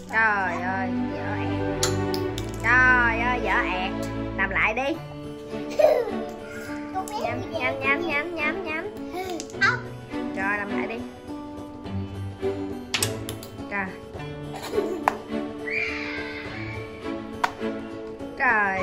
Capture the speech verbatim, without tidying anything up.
Trời ơi, dở ẹt. Trời ơi, dở ẹt. Làm lại đi. Nhắm, nhắm, nhắm, nhắm, nhắm, nhắm. Rồi, làm lại đi. Trời. Trời